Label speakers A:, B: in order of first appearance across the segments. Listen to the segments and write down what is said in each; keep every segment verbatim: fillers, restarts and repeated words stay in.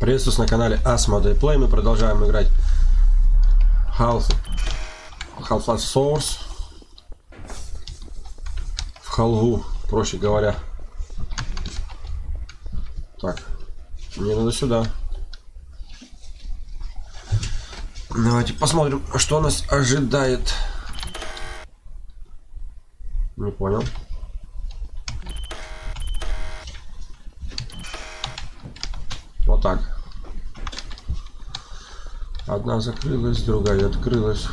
A: Приветствую на канале Asmodee Play. Мы продолжаем играть Half-Life Source в халву, проще говоря. Так, мне надо сюда. Давайте посмотрим, что нас ожидает. Не понял. Вот так. Одна закрылась, другая открылась.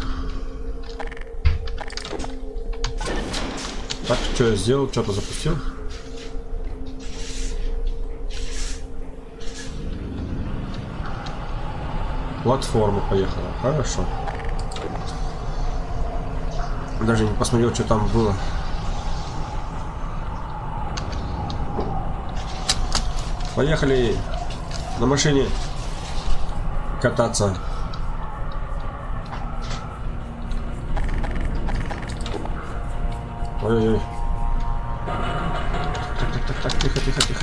A: Так, что я сделал? Что-то запустил? Платформа поехала. Хорошо. Даже не посмотрел, что там было. Поехали на машине кататься. Ой-ой-ой. Так, так, так, так, тихо, тихо, тихо.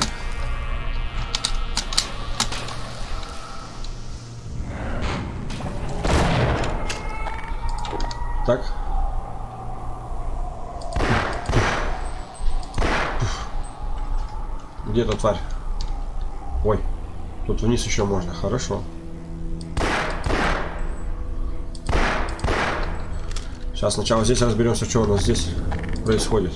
A: Так. Где эта тварь? Ой, тут вниз еще можно. Хорошо. Сейчас сначала здесь разберемся, что у нас здесь происходит.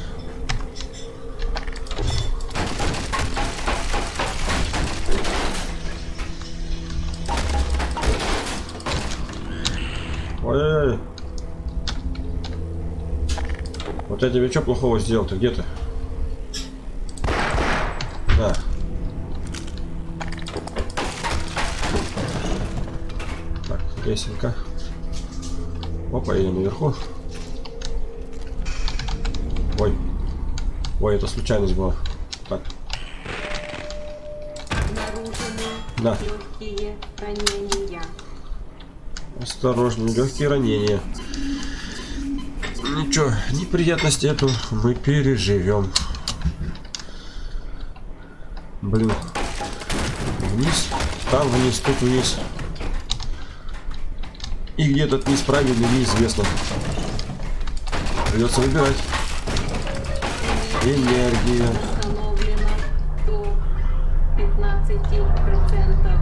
A: Ой-ой-ой. Вот я тебе что плохого сделал? Ты где ты? Да. Так, лесенка. Опа, я наверху. Ой. Ой, это случайность была. Так. Да.
B: Легкие ранения.
A: Осторожно, легкие ранения. Ничего, неприятность эту мы переживем. Блин. Вниз. Там вниз, тут вниз. И где этот низ правильный, неизвестно. Придется выбирать. Энергия.
B: Установлено до пятнадцати процентов.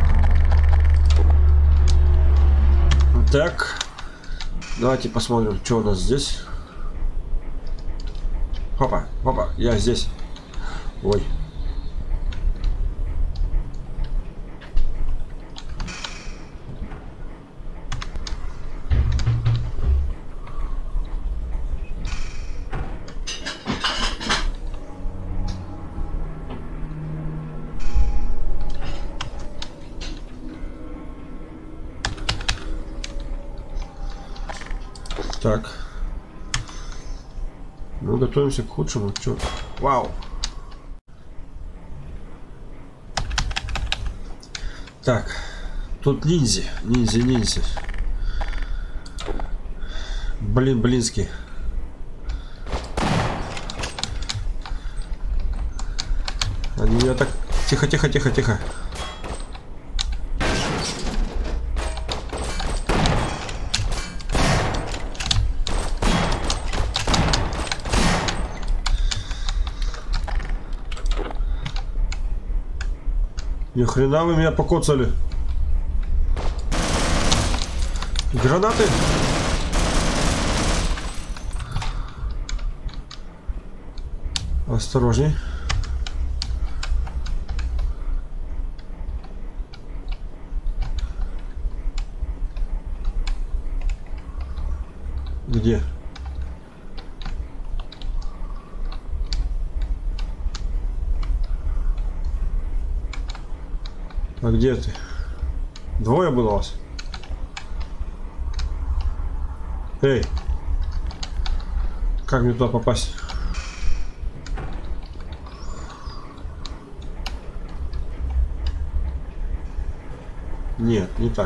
A: Так. Давайте посмотрим, что у нас здесь. Хопа, хопа, я здесь. Ой. Так. Мы готовимся к худшему. Чё? Вау. Так. Тут ниндзя. Ниндзя, ниндзя. Блин, блинский. Они меня так... Тихо, тихо, тихо, тихо. Ни хрена вы меня покоцали. Гранаты. Осторожней. Где? А где ты? Двое было у вас? Эй! Как мне туда попасть? Нет, не так.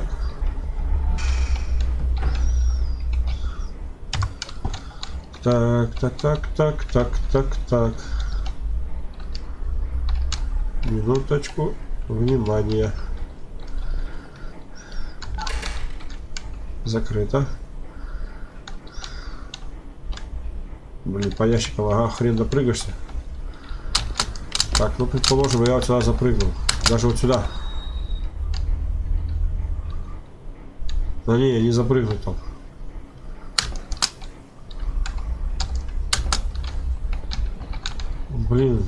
A: Так, так, так, так, так, так, так. Минуточку. Внимание. Закрыто. Блин, по ящикам, ага, хрен допрыгаешься. Так, ну предположим, я вот сюда запрыгнул. Даже вот сюда. Но не, не запрыгнуть там. Блин.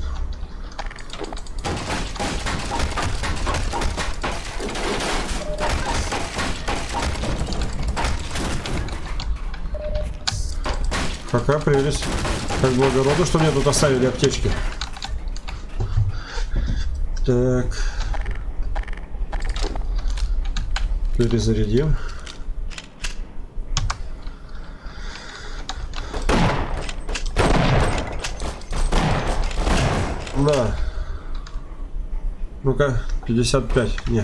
A: Какая прелесть. Как благородно, что мне тут оставили аптечки. Так. Перезарядим. На. Ну-ка, пятьдесят пять. Не.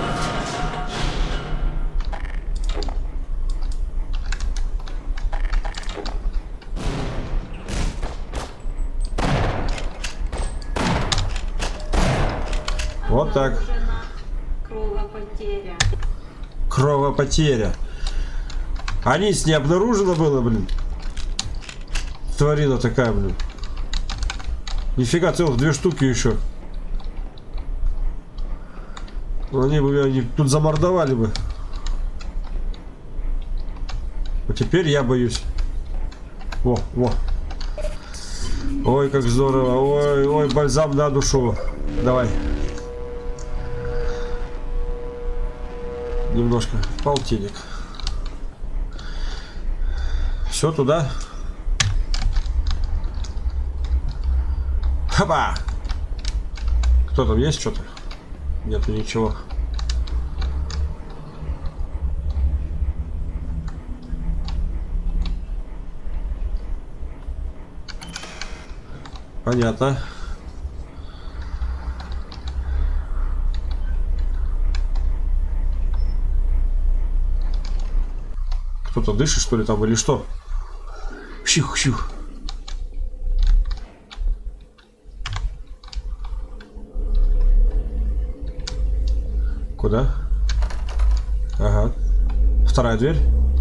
A: Вот так.
B: Кровопотеря.
A: Кровопотеря. А низ не обнаружено было, блин. Тварина такая, блин. Нифига, целых две штуки еще. Они бы они тут замордовали бы. А теперь я боюсь. Во, во. Ой, как здорово. Ой, ой, бальзам на душу. Давай. Немножко. Полтинник. Все туда. Хаба! Кто там есть что-то? Нету ничего. Понятно. Кто-то дышит, что ли, там, или что? Щух-щух. Куда? Ага. Вторая дверь.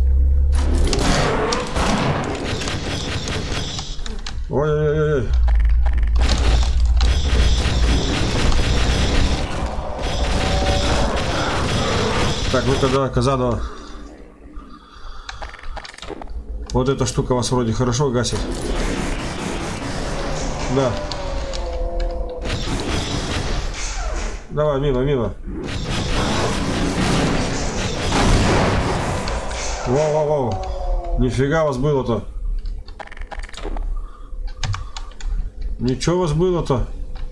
A: Ой-ой-ой. Так, ну тогда Казанова. Вот эта штука вас вроде хорошо гасит. Да. Давай, мимо, мимо. Воу-воу-воу. Нифига вас было-то. Ничего у вас было-то.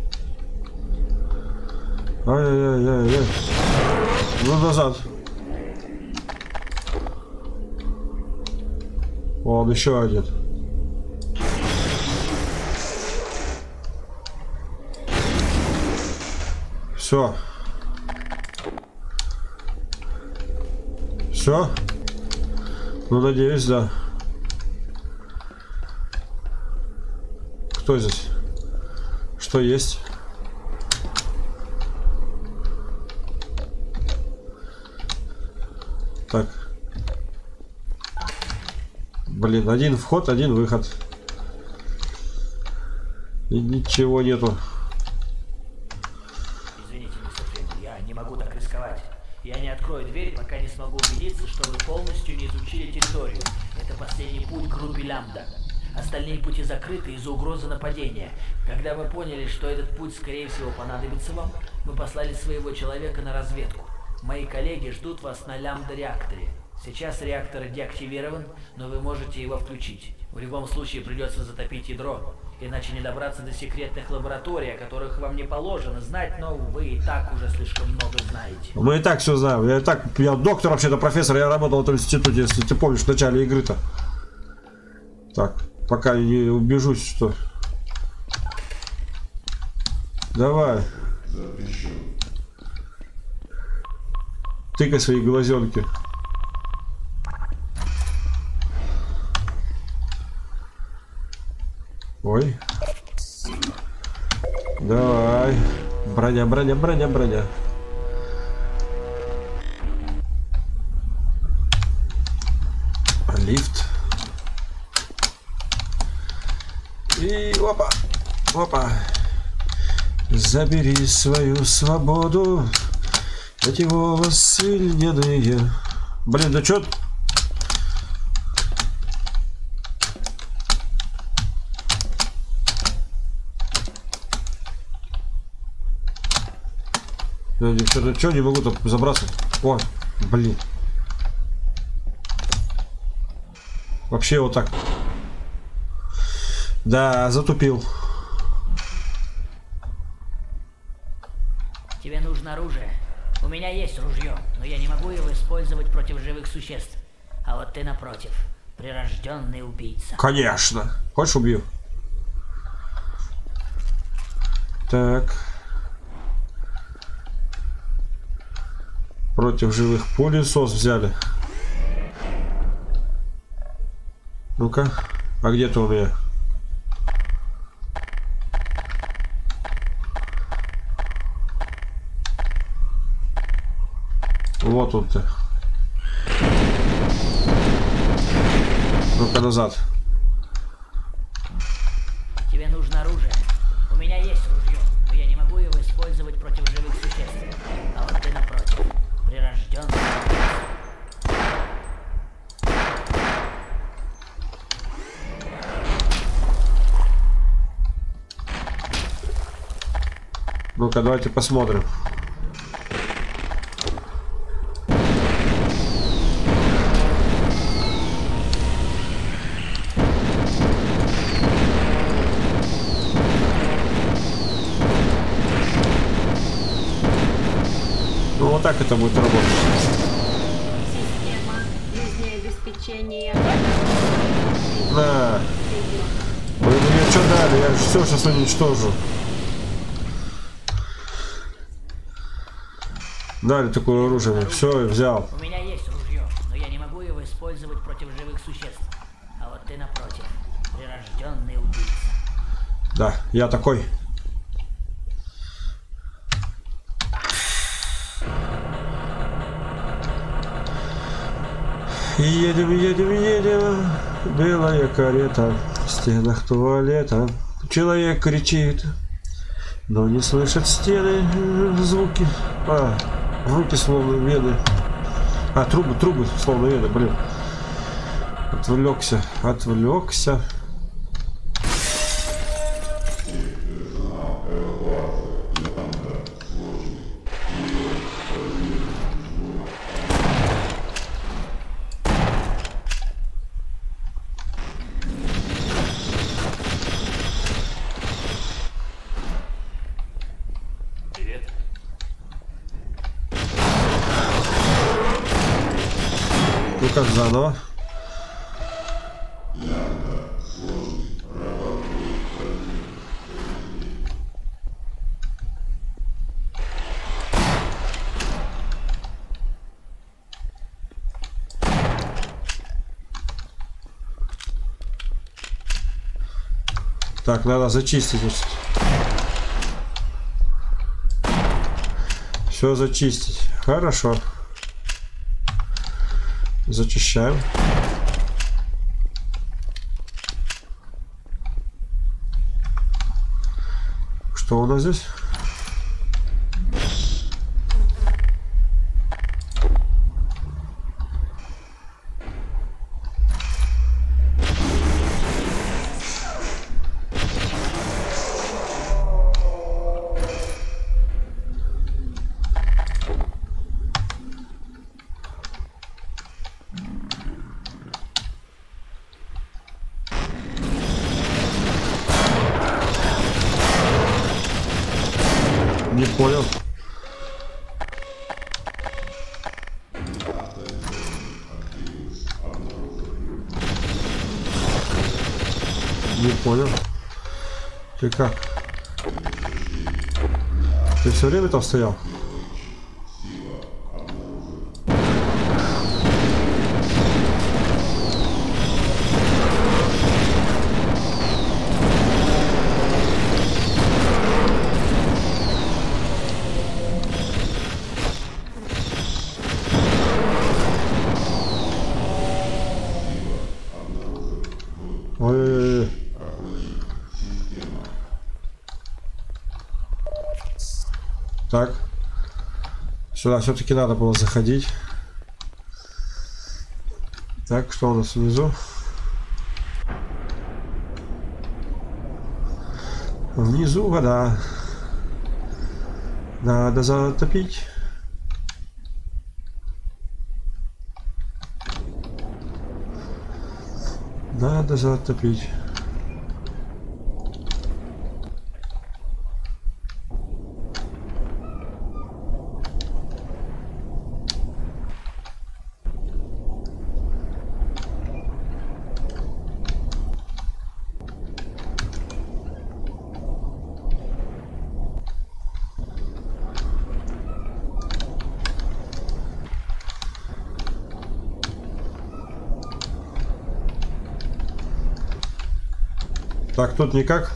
A: Ай-яй-яй-яй-яй. Ну, назад. Вон еще один. Все. Все. Ну, надеюсь, да. Кто здесь? Что есть? Так. Блин, один вход, один выход. И ничего нету.
C: Извините, мистер Флинн, я не могу так рисковать. Я не открою дверь, пока не смогу убедиться, что вы полностью не изучили территорию. Это последний путь к группе Лямбда. Остальные пути закрыты из-за угрозы нападения. Когда мы поняли, что этот путь, скорее всего, понадобится вам, мы послали своего человека на разведку. Мои коллеги ждут вас на Лямбда-реакторе. Сейчас реактор деактивирован, но вы можете его включить. В любом случае придется затопить ядро, иначе не добраться до секретных лабораторий, о которых вам не положено знать, но вы и так уже слишком много знаете.
A: Мы и так все знаем. Я и так, я доктор вообще-то, профессор, я работал в этом институте, если ты помнишь, в начале игры-то. Так, пока не убежусь, что... Давай. Тыкай свои глазенки. Ой. Давай. Броня, броня, броня, броня. Лифт. И опа, опа. Забери свою свободу. Эти волосы льняные. Блин, да чё? Я что-то чё не могу там забраться. О, блин. Вообще вот так. Да, затупил.
C: Тебе нужно оружие. У меня есть ружье, но я не могу его использовать против живых существ. А вот ты напротив, прирожденный убийца.
A: Конечно. Хочешь, убью? Так. Против живых пылесос взяли. Ну-ка. А где ты у меня? Вот он ты. Ну-ка назад.
C: Тебе нужно оружие. У меня есть ружье, но я не могу его использовать против живых существ. А вот ты напротив, прирожденный убийца.
A: Ну-ка, давайте посмотрим. Ну, вот так это будет работать.
B: Система жизнеобеспечения.
A: На. Вы мне что дали? Я все сейчас уничтожу. Дали такое оружие. Все, взял.
C: У меня есть ружье, но я не могу его использовать против живых существ. А вот ты напротив, прирожденный убийца.
A: Да, я такой. Едем, едем, едем. Белая карета в стенах туалета. Человек кричит, но не слышит стены звуки. А, руки словно вены. А, трубы, трубы словно вены, блин. Отвлекся, отвлекся. Ну как заново? Так, надо зачистить. Все зачистить. Хорошо. Зачищаем. Что у нас здесь? Не понял. Не понял. Ты как? Ты все время там стоял? Ой-ой-ой. Так. Сюда все-таки надо было заходить. Так, что у нас внизу? Внизу вода. Надо затопить. Надо затопить. Так, тут никак.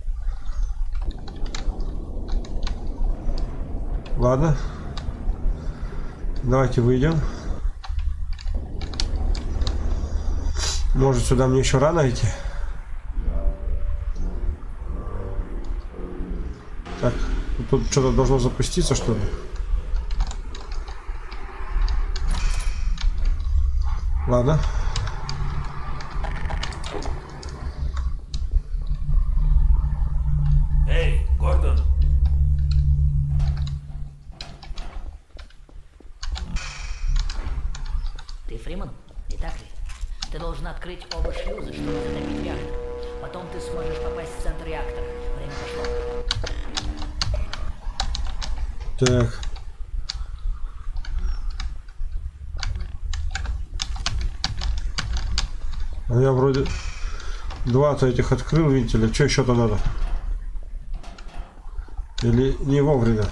A: Ладно. Давайте выйдем. Может, сюда мне еще рано идти? Так, тут что-то должно запуститься, что ли? Ладно.
C: Эй, Гордон! Ты Фриман? Не так ли? Ты должен открыть оба шлюза, чтобы затопить реактор. Потом ты сможешь попасть в центр реактора. Время пошло.
A: Так. А я вроде два-то этих открыл вентиля. Что еще-то надо? Или не вовремя?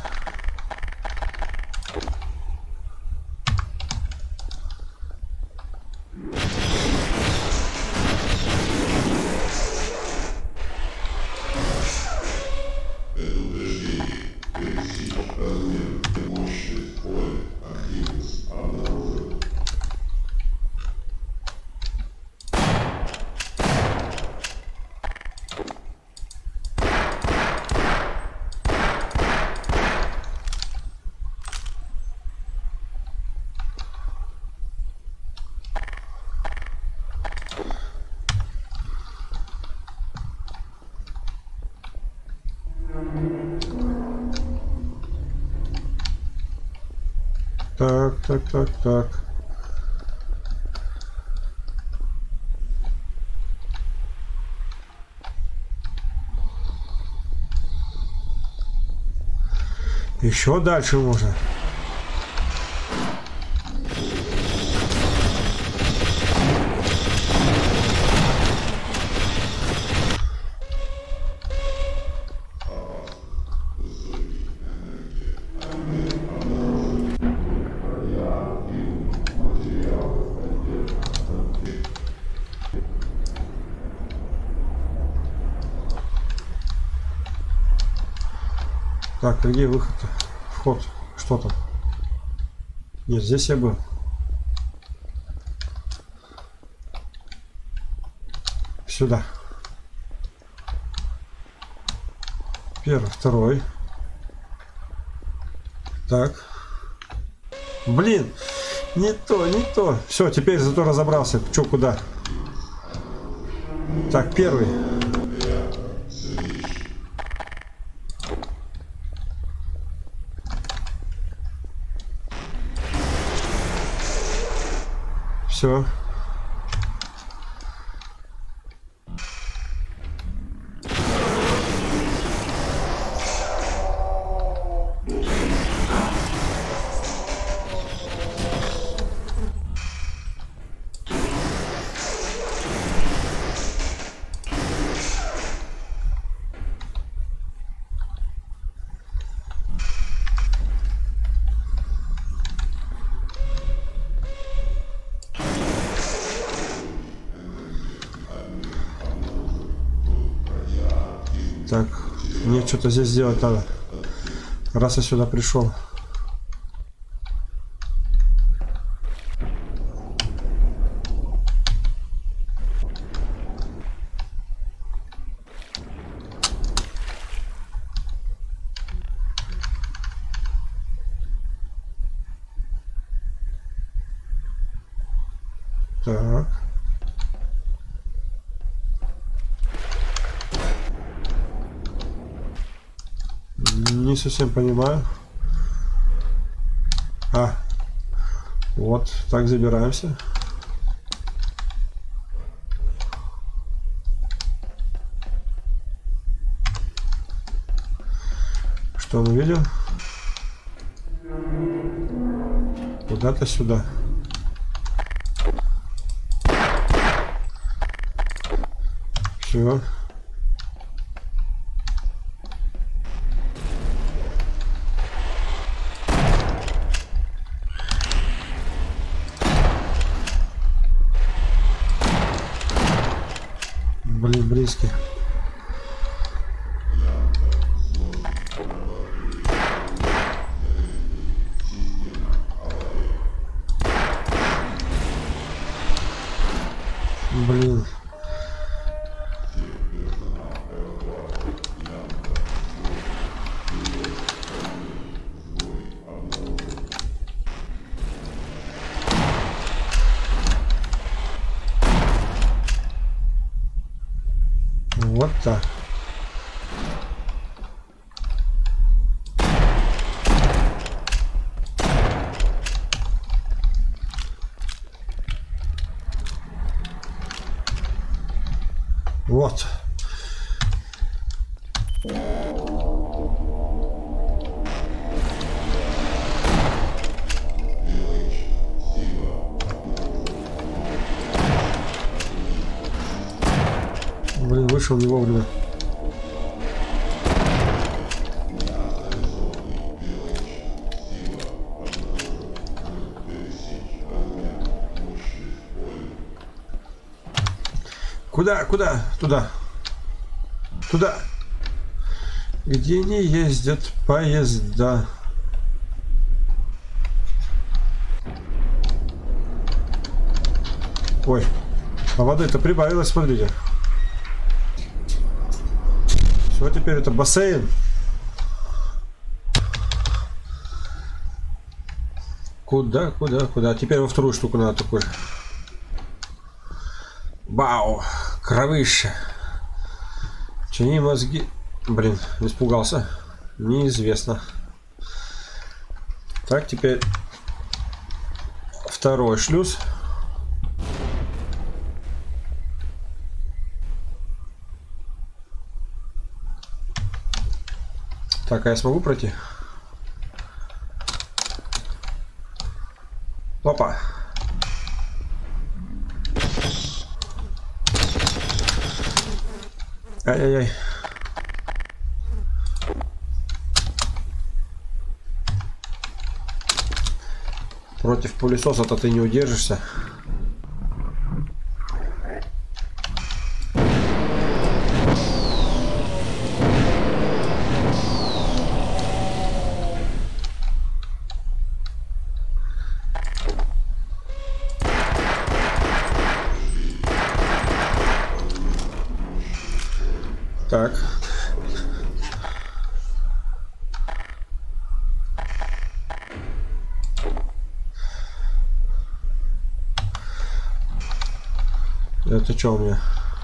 A: Так, так, так, так. Еще дальше можно. Так, где выход-то? Вход. Что там? Нет, здесь я был. Сюда. Первый, второй. Так. Блин, не то, не то. Все, теперь зато разобрался. Че, куда? Так, первый. Все. Так, мне что-то здесь сделать надо, раз я сюда пришел. Так. Не совсем понимаю. А. Вот, так забираемся. Что мы видим? Куда-то сюда. Все. Блин, близкий. Блин. Вот так. Вот. Блин, вышел не вовремя. Куда? Куда? Туда. Туда. Где не ездят поезда. Ой. А воды-то прибавилось, смотрите. Все, теперь это бассейн. Куда, куда, куда? Теперь во вторую штуку надо такой. Вау, кровище. Чьи мозги... Блин, испугался. Неизвестно. Так, теперь второй шлюз. Так, а я смогу пройти? Опа. Ай-яй-яй. Против пылесоса-то ты не удержишься. Так. Это что у меня?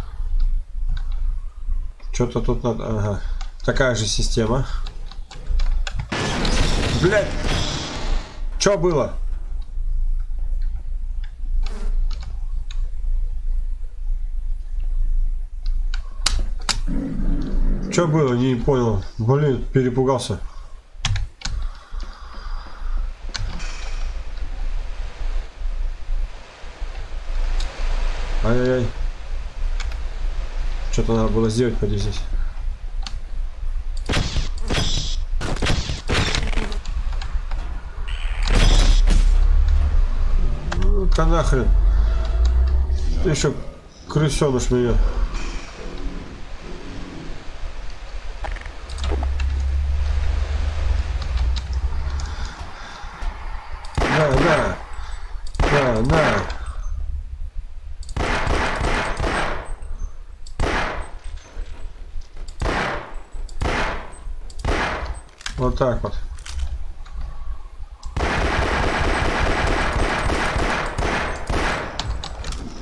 A: Что-то тут надо... Ага. Такая же система. Блядь! Что было? Что было? Не понял. Блин, перепугался. Ай-яй-яй. Что-то надо было сделать, поди здесь. Ну-ка нахрен. Ты еще крысеныш меня. На, на. На, на. Вот так вот.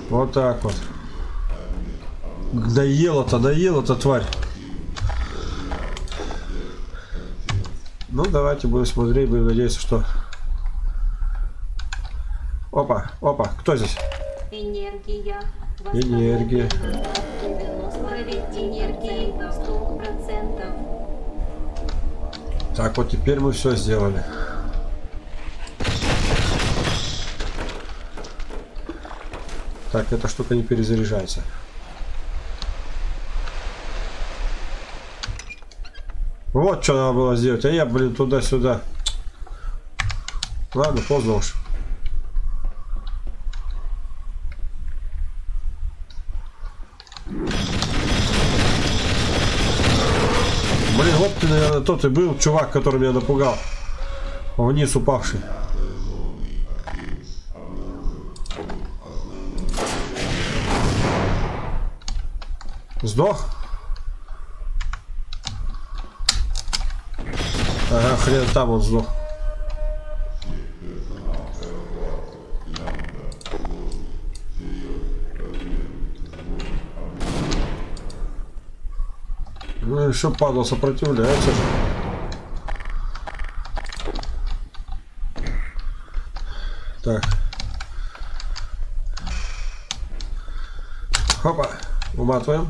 A: Вот так вот. Доела-то, доела-то, тварь. Ну, давайте будем смотреть, будем надеяться, что... Опа, опа, кто здесь?
B: Энергия.
A: Энергия.
B: Восстановить энергии сто процентов.
A: Так, вот теперь мы все сделали. Так, эта штука не перезаряжается. Вот что надо было сделать. А я, блин, туда-сюда. Ладно, поздно уж. Блин, вот ты, наверное, тот и был чувак, который меня напугал. Вниз упавший. Сдох? Ага, хрен там он сдох. Ну еще падал, сопротивляется же. Так. Хопа, уматываем.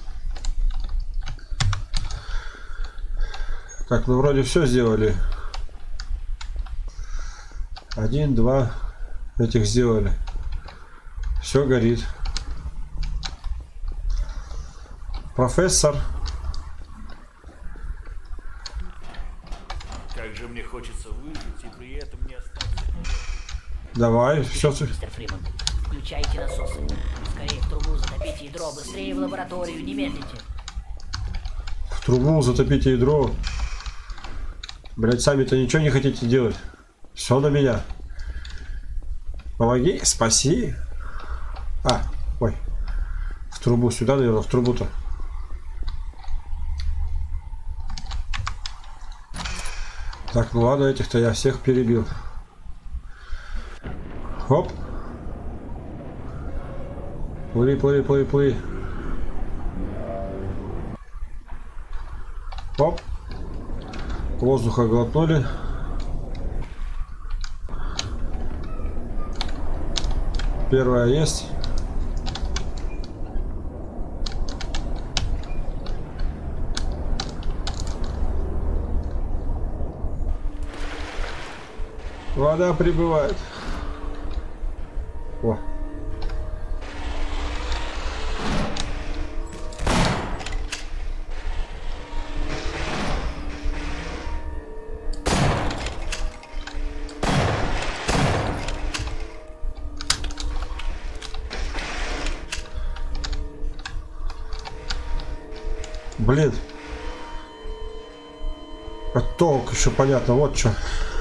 A: Так, ну вроде все сделали. Один, два этих сделали. Все горит. Профессор.
D: Как же мне хочется выжить и при этом не остаться.
A: Давай, все.
C: Мистер Фриман, включайте насосы. Скорее в трубу затопите ядро, быстрее в лабораторию, не медлите.
A: В трубу затопите ядро. Блять, сами-то ничего не хотите делать. Все на меня. Помоги, спаси. А, ой. В трубу сюда, наверное, в трубу-то. Так, ну ладно, этих-то я всех перебил. Хоп. Плыви, плыви, плыви, плыви. Хоп. Воздуха глотнули. Первая есть. Вода прибывает. О. Блин. А толк еще понятно, вот что.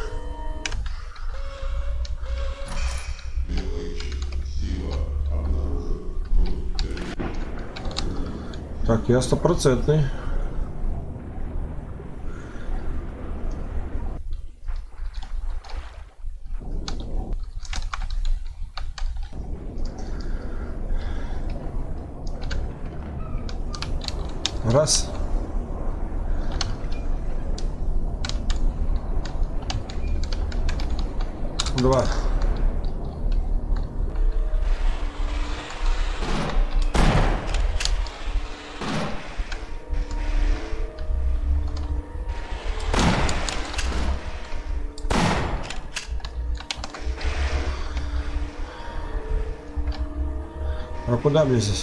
A: Так, я стопроцентный. Раз. Два. А куда мне здесь?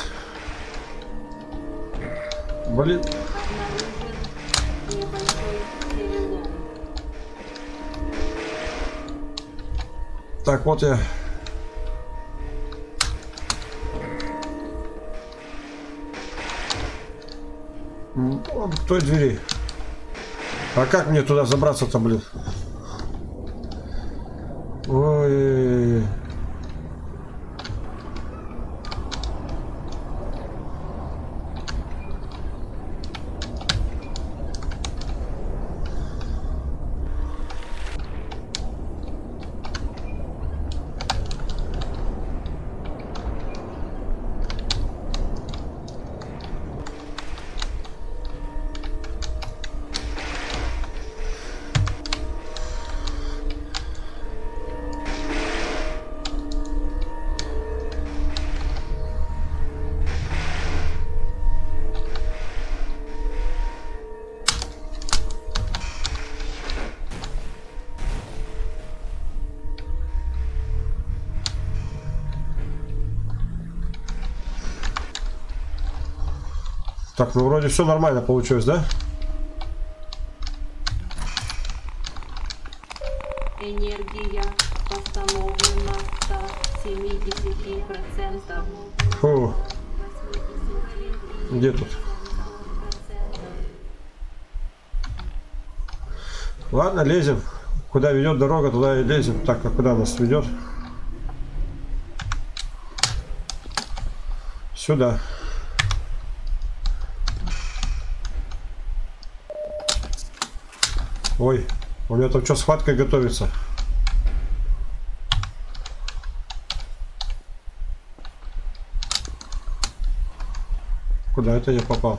A: Блин. Так, вот я. Вот к той двери. А как мне туда забраться-то, блин? Ой. Так, ну вроде все нормально получилось, да?
B: Энергия восстановлена до семидесяти процентов.
A: Фу. Где тут? Ладно, лезем. Куда ведет дорога, туда и лезем. Так, а куда нас ведет? Сюда. Ой, у меня там что, схватка готовится? Куда это я попал?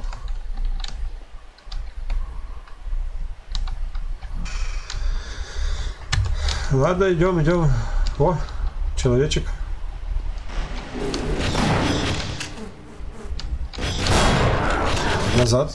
A: Ладно, идем, идем. О, человечек. Назад.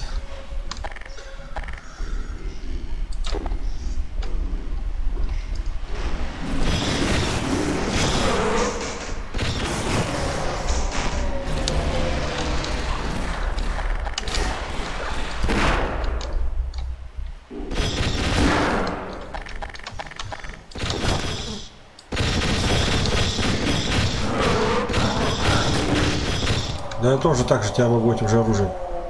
A: Да я тоже так же тебя могу этим же оружием.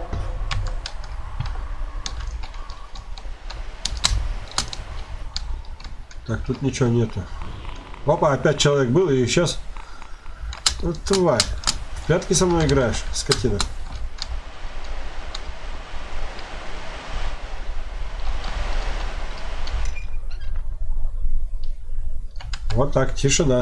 A: Так, тут ничего нету. Опа, опять человек был и сейчас... Вот тварь. В прятки со мной играешь, скотина. Вот так, тишина.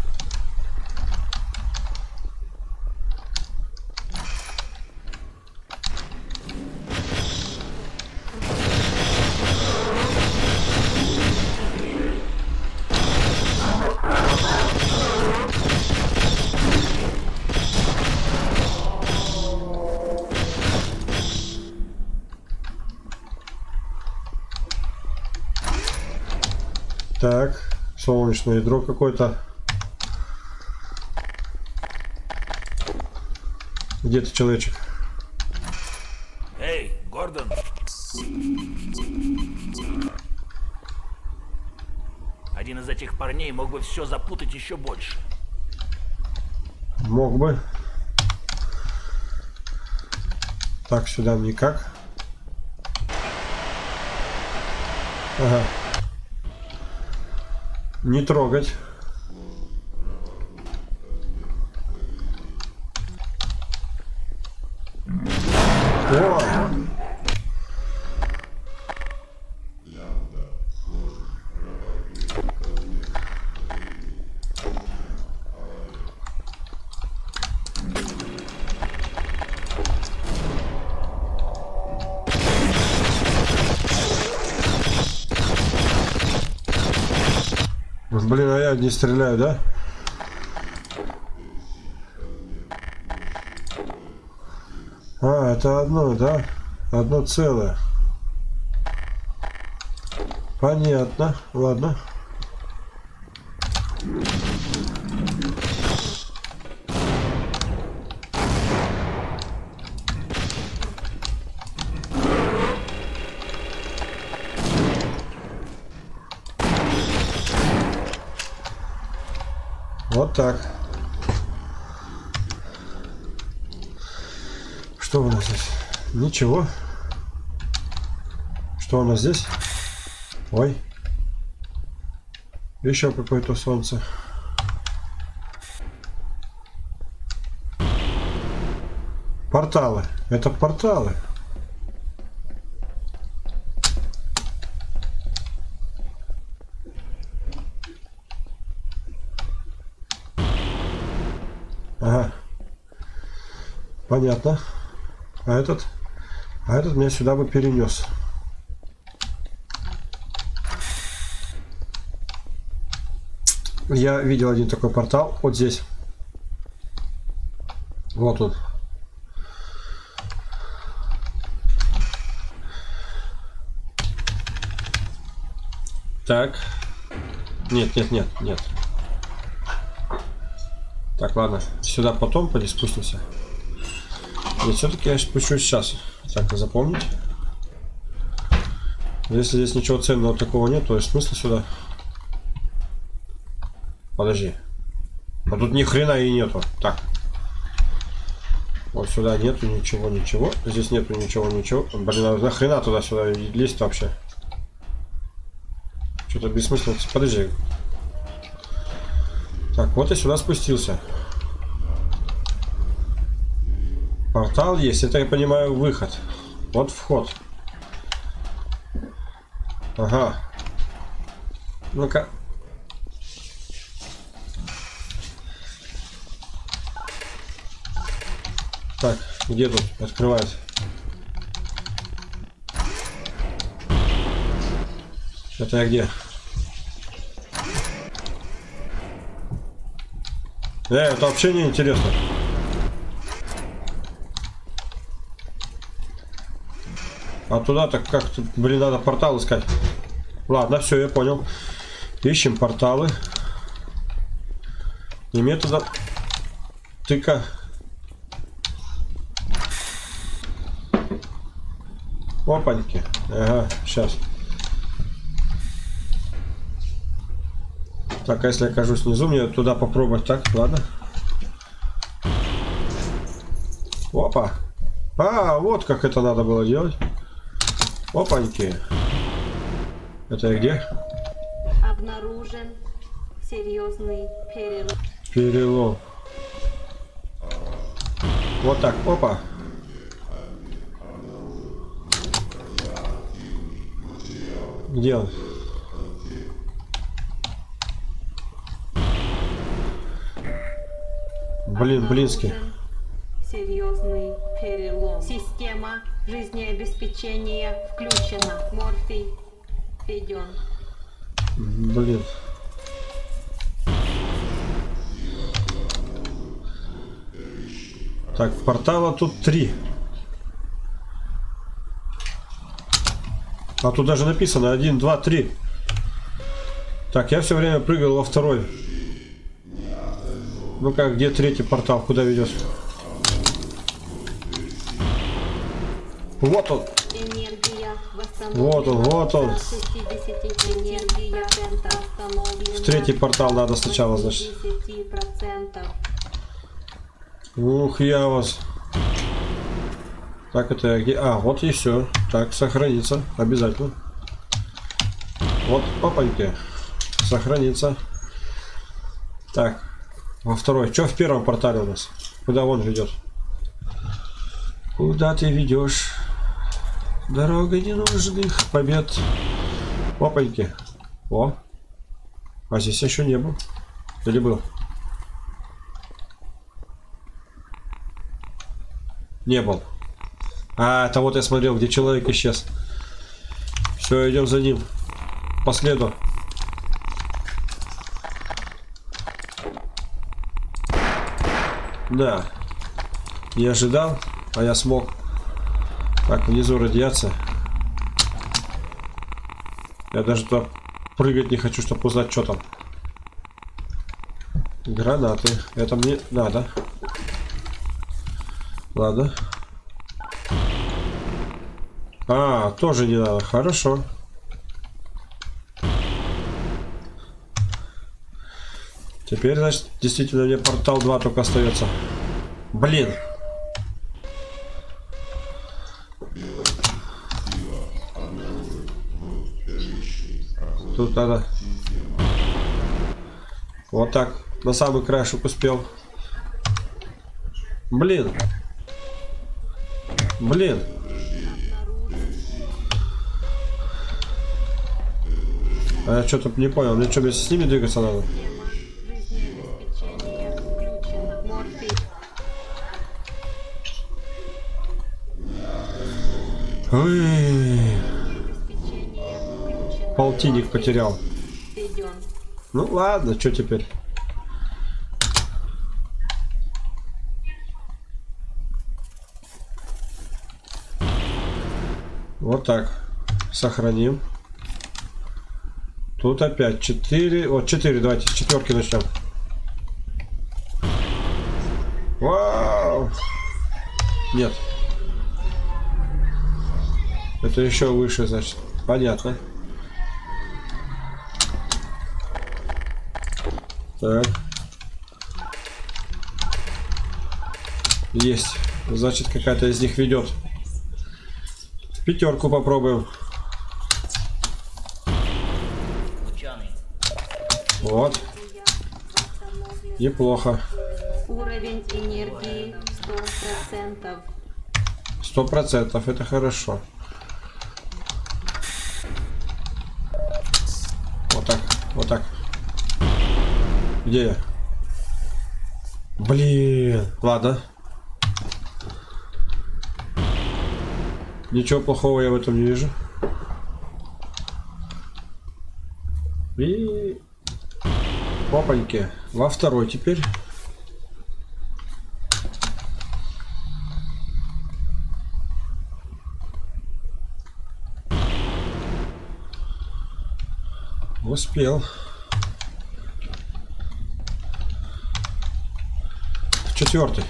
A: Так, солнечное ядро какое-то. Где ты, человечек?
D: Эй, Гордон! Один из этих парней мог бы все запутать еще больше.
A: Мог бы. Так, сюда никак. Ага. Не трогать. О! Блин, а я не стреляю, да? А, это одно, да? Одно целое. Понятно. Ладно. Вот так. Что у нас здесь? Ничего. Что у нас здесь? Ой. Еще какое-то солнце. Порталы. Это порталы. Ага. Понятно. А этот? А этот меня сюда бы перенес. Я видел один такой портал. Вот здесь. Вот он. Так. Нет, нет, нет, нет. Так, ладно. Сюда потом поди спустимся. И все-таки я спущусь сейчас. Так, запомнить. Если здесь ничего ценного такого нет, то есть смысла сюда. Подожди. А тут ни хрена и нету. Так. Вот сюда нету ничего, ничего. Здесь нету ничего, ничего. Блин, а нахрена туда-сюда лезть вообще? Что-то бессмысленно. Подожди. Так, вот я сюда спустился. Портал есть. Это, я понимаю, выход. Вот вход. Ага. Ну-ка. Так, где тут открывается? Это я где? Э, это вообще не интересно. А туда-то как-то, блин, надо портал искать. Ладно, все, я понял. Ищем порталы. И мне туда тыка. Опаньки. Ага, сейчас. Так, а если я окажусь внизу, мне туда попробовать. Так, ладно. Опа. А, вот как это надо было делать. Опаньки. Это я где?
B: Обнаружен серьезный перелом.
A: Перелом. Вот так, опа. Где он? Блин, блинский.
B: Серьезный перелом. Система жизнеобеспечения включена. Морфий введен.
A: Блин. Так, портала тут три. А тут даже написано один, два, три. Так, я все время прыгал во второй. Ну как, где третий портал? Куда ведет? Вот он.
B: Энергия
A: Вот он, вот он.
B: Энергия
A: В третий портал надо сначала, значит. Ух, я вас. Так, это я где? А, вот и все. Так, сохранится. Обязательно. Вот, опаньки. Сохранится. Так. Во второй. Что в первом портале у нас? Куда он ведет? Куда ты ведешь? Дорога ненужных побед. Опаньки. О. А здесь еще не был. Или был? Не был. А, это вот я смотрел, где человек исчез. Все, идем за ним. По следу. Да. Не ожидал, а я смог. Так, внизу радиация. Я даже туда прыгать не хочу, чтобы узнать, что там. Гранаты. Это мне надо. Ладно. А, тоже не надо. Хорошо. Теперь, значит, действительно мне портал два только остается. Блин. Тут надо. Вот так. На самый краешек успел. Блин. Блин. А я что-то не понял. Мне что, вместе с ними двигаться надо? Ой. Полтинник потерял. Ну ладно, что теперь? Вот так. Сохраним. Тут опять четыре. Вот четыре. Давайте с четверки начнем. Вау! Нет. Это еще выше, значит. Понятно. Так. Есть. Значит, какая-то из них ведет. Пятерку попробуем.
C: Ученый.
A: Вот. Неплохо.
B: Уровень энергии сто процентов.
A: Сто процентов. Это хорошо. Вот так. Вот так. Где я? Блин. Ладно. Ничего плохого я в этом не вижу. И... Опаньки. Во второй теперь. Успел. В четвертый.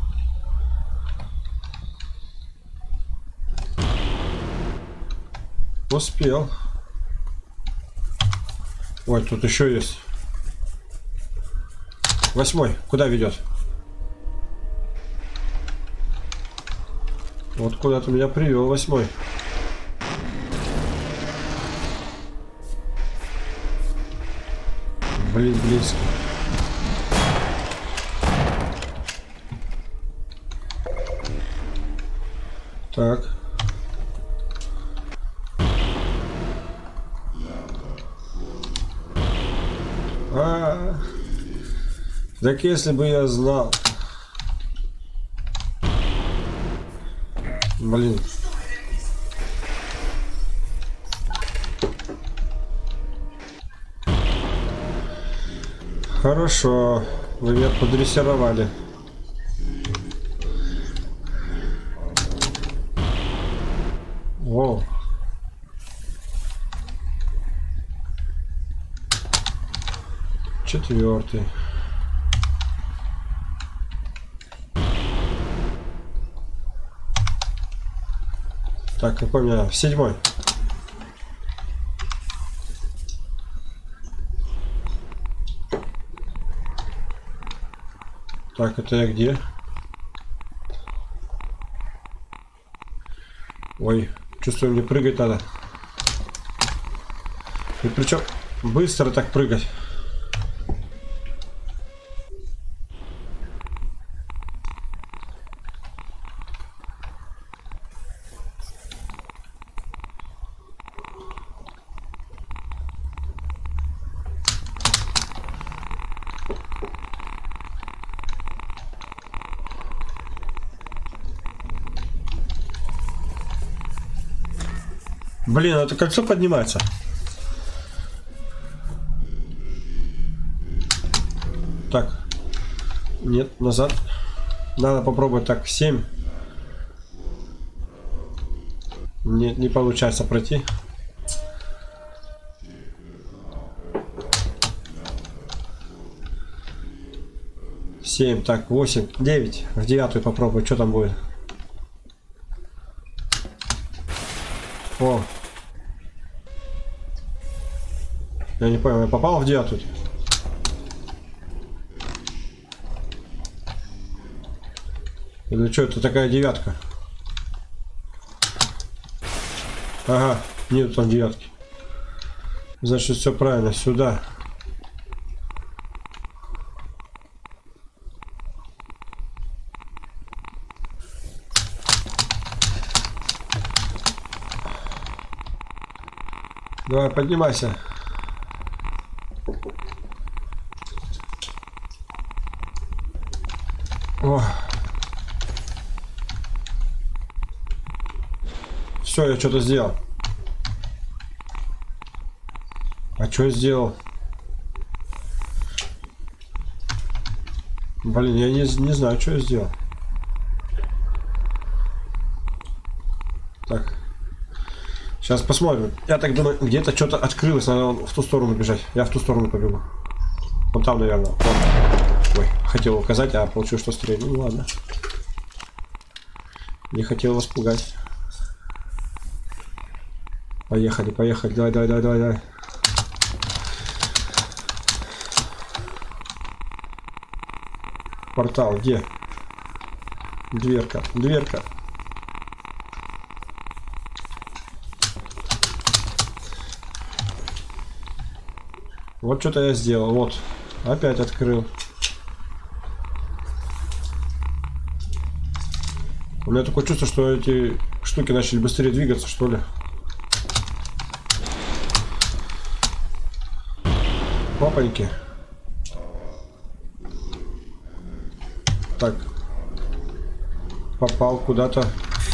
A: Успел. Ой, тут еще есть. Восьмой. Куда ведет? Вот куда ты меня привел, восьмой. Блин, близко. Так. А, так если бы я знал. Блин. Хорошо, вы меня подрессировали. О. Четвертый. Так, какой у меня? Седьмой. Так, это я где? Ой, чувствую, мне прыгать надо. И причем быстро так прыгать. Блин, это кольцо поднимается. Так. Нет, назад. Надо попробовать так. семь. Нет, не получается пройти. семь, так, восемь, девять. В девятую попробую, что там будет. О. Я не понял, я попал в девятую? Или что, это такая девятка? Ага, нет там девятки. Значит, все правильно, сюда. Давай, поднимайся. О. Все, я что-то сделал. А что я сделал? Блин, я не, не знаю, что я сделал. Так. Сейчас посмотрим. Я так думаю, где-то что-то открылось, надо в ту сторону бежать. Я в ту сторону побегу. Вот там, наверное. Вот. Ой, хотел указать, а получилось, что стрелять. Ну ладно. Не хотел вас пугать. Поехали, поехали. Давай, давай, давай, давай, давай. Портал, где? Дверка, дверка. Вот что-то я сделал. Вот. Опять открыл. У меня такое чувство, что эти штуки начали быстрее двигаться, что ли. Папоньки. Так. Попал куда-то.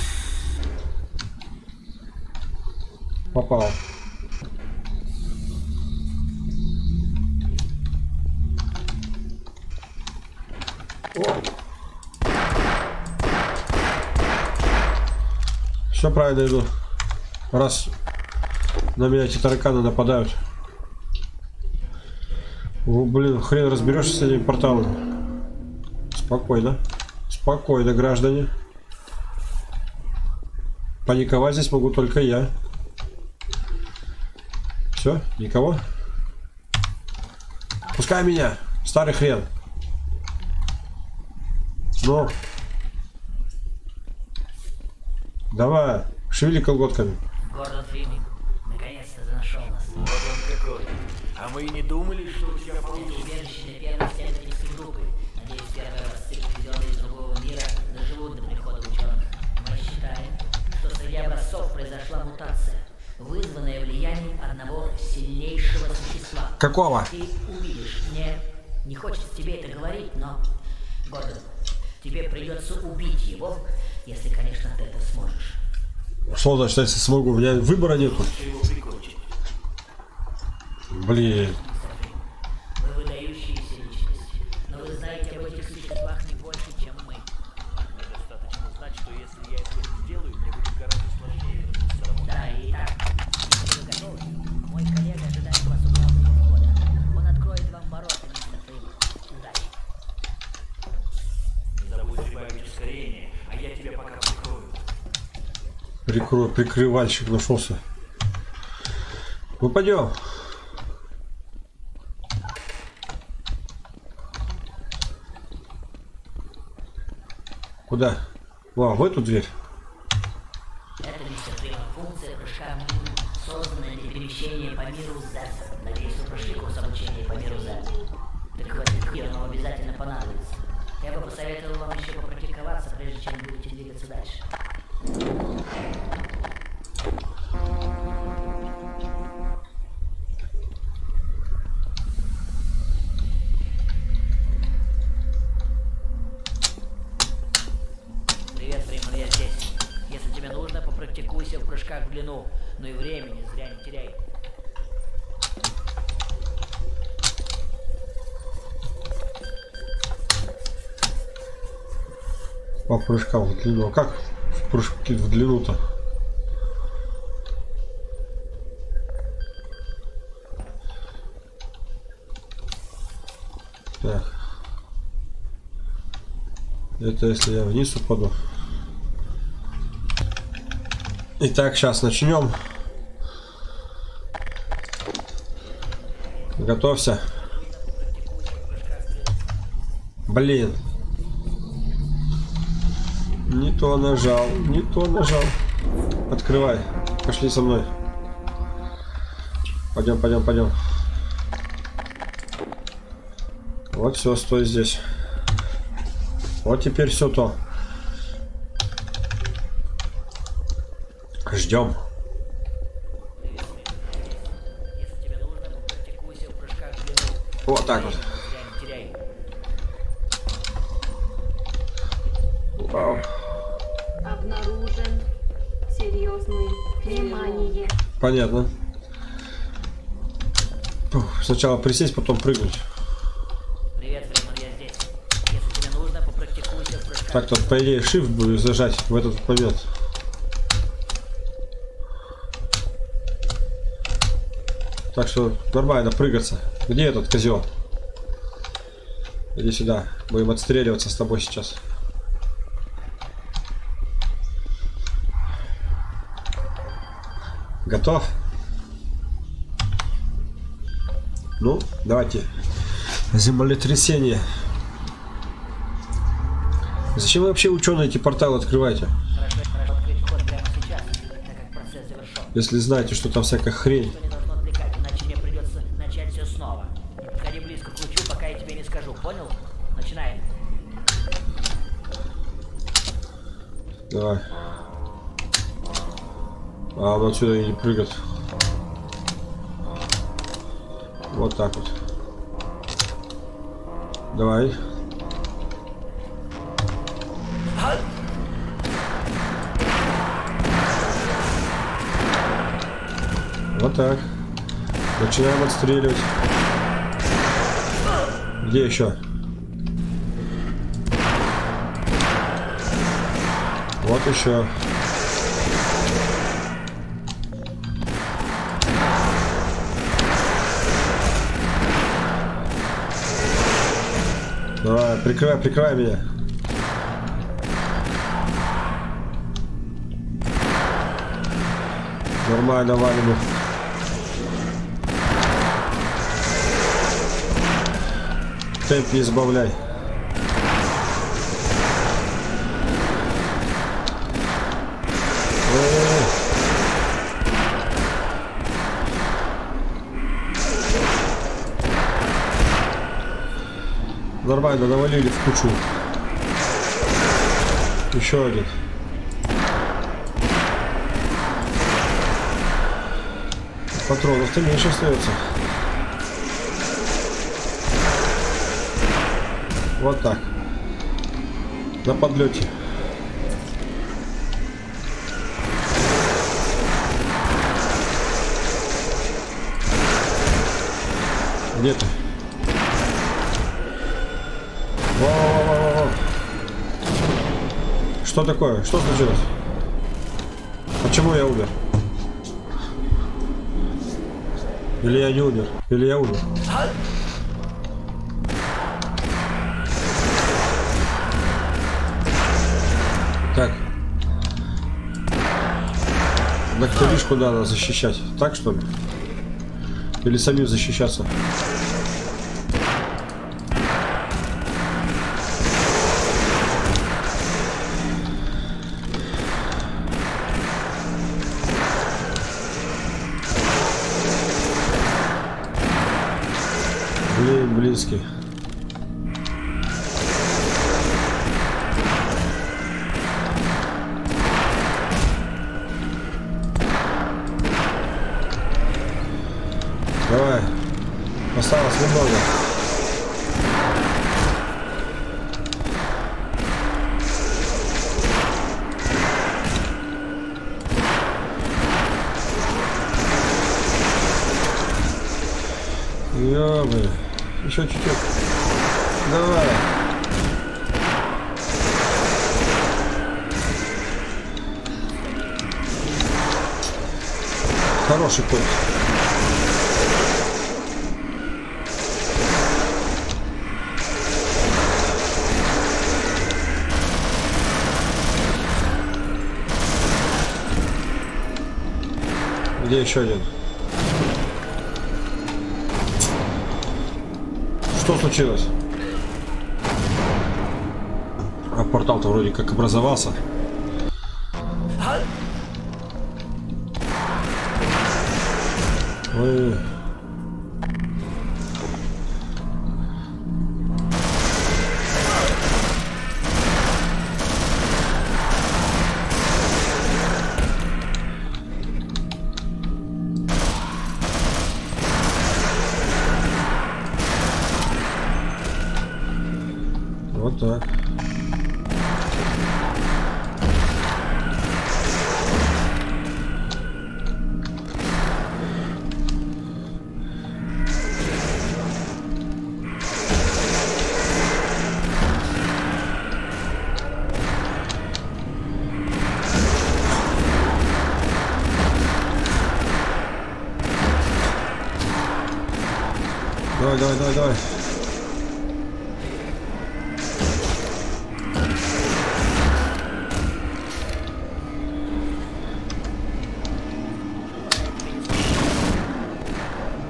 A: Попал. Все правильно иду. Раз на меня эти тараканы нападают. О, блин, хрен разберешься с этими порталами. Спокойно. Спокойно, граждане. Паниковать здесь могу только я. Все, никого? Пускай меня, старый хрен. Ну. Давай, шевели колготками.
C: Гордон Фриминг, наконец-то нашел нас.
D: Вот он какой. А мы и не думали, что у тебя
C: Это
D: получится.
C: убежище для первой исследовательской группы. Надеюсь, первые образцы, привезенные из другого мира, доживут до прихода ученых. Мы считаем, что среди образцов произошла мутация, вызванная влиянием одного сильнейшего существа.
A: Какого?
C: Ты увидишь. Мне не хочется тебе это говорить, но, Гордон, тебе придется убить его, если, конечно, ты это сможешь.
A: Что значит, если смогу? У меня выбора нету.
D: Его прикончить.
A: Блин.
C: Вы выдающиеся личности, но вы знаете об этих существах не больше, чем мы.
D: Мне достаточно знать, что если я этого не сделаю, мне будет гораздо сложнее вернуться домой.
C: Да, и так, если вы готовы, мой коллега ожидает вас у главного входа. Он откроет вам ворота, мистер Фриман. Удачи.
D: Не забудь прибавить ускорение, а я тебя пока прикрою.
A: Прикрой, прикрывальщик нашелся. Ну пойдем. Куда? Вау, в эту дверь.
C: Это, мистер Фриман, функция прыжка в мир, созданная для перемещения по миру Z. Надеюсь, вы прошли курс обучения по миру Z. Так вот, теперь вам обязательно понадобится. Я бы посоветовал вам еще попрактиковаться, прежде чем будете двигаться дальше. Привет, Фриман, я здесь. Если тебе нужно, попрактикуйся в прыжках в длину. Но и времени зря не теряй.
A: По прыжкам в длину. А как в прыжки в длину-то? Так. Это если я вниз упаду. Итак, сейчас начнем. Готовься. Блин. Не то нажал, не то нажал. Открывай. Пошли со мной. Пойдем, пойдем, пойдем. Вот все, стой здесь. Вот теперь все то. Ждем.
C: Если тебе нужно, попрактикуйся в прыжках в длину.
A: Вот так вот.
C: Зря не теряй.
A: Вау.
B: Обнаружен серьезный внимание.
A: Понятно. Фух, сначала присесть, потом прыгнуть.
C: Привет, Фриман, я здесь. Если тебе нужно, попрактикуйся в прыжках.
A: Так, тут по идее shift будет зажать в этот момент. Так что нормально прыгаться. Где этот козел? Иди сюда. Будем отстреливаться с тобой сейчас. Готов? Ну, давайте. Землетрясение. Зачем вы вообще, ученые, эти порталы открываете?
C: Хорошо, хорошо открыть вход прямо сейчас, так как процесс завершен.
A: Если знаете, что там всякая хрень.
C: Никто не должно отвлекать, иначе мне придется начать все снова. Не подходи близко к лучу, пока я тебе не скажу, понял? Начинаем.
A: Давай. А он отсюда и не прыгает. Вот так вот. Давай. Вот так. Начинаем отстреливать. Где еще? Вот еще. Давай, прикрывай, прикрывай меня. Нормально, валим их. Темп не избавляй. Ой-ой-ой. Нормально, навалили в кучу. Еще один. Патронов-то меньше остается. Вот так. На подлете. Где ты? Во-во-во-во-во. Что такое? Что случилось? Почему я умер? Или я не умер? Или я умер? Так. Докторишку надо защищать. Так что ли? Или самим защищаться? Блин, близкий. Давай. Осталось немного. Ё-моё. Еще чуть-чуть. Давай. Хороший конь. Где еще один? Что случилось? А портал-то вроде как образовался. Ой. Вот так. Давай, давай, давай, давай.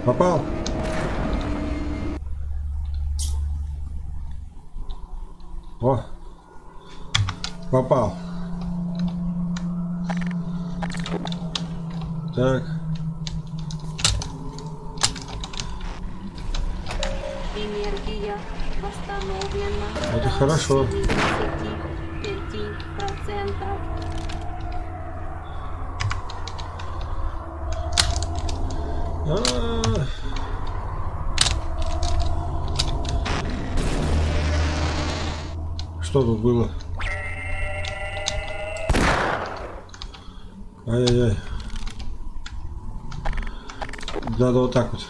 A: Попал? О! Попал. Так.
B: Энергия восстановлена.
A: Это хорошо.
B: семьдесят пять процентов.
A: А-а-а. Что тут было? Ай-яй-яй. Надо вот так вот.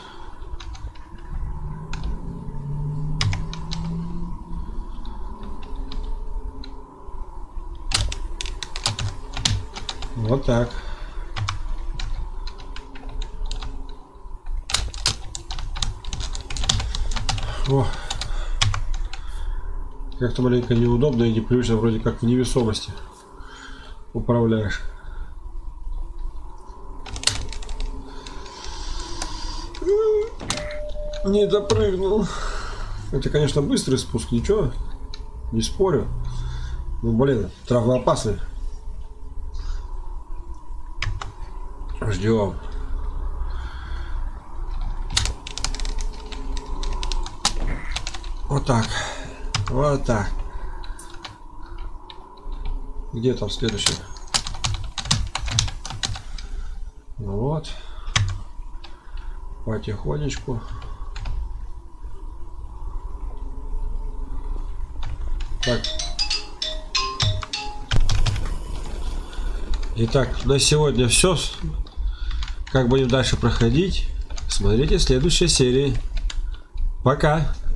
A: Вот так. О. Как-то маленько неудобно и непривычно, вроде как в невесомости управляешь. Не допрыгнул. Это, конечно, быстрый спуск, ничего, не спорю. Ну, блин, травмоопасный. Ждем. Вот так. Вот так. Где там следующий? Вот. Потихонечку. Так. Итак, на сегодня все. Как будем дальше проходить, смотрите в следующей серии. Пока.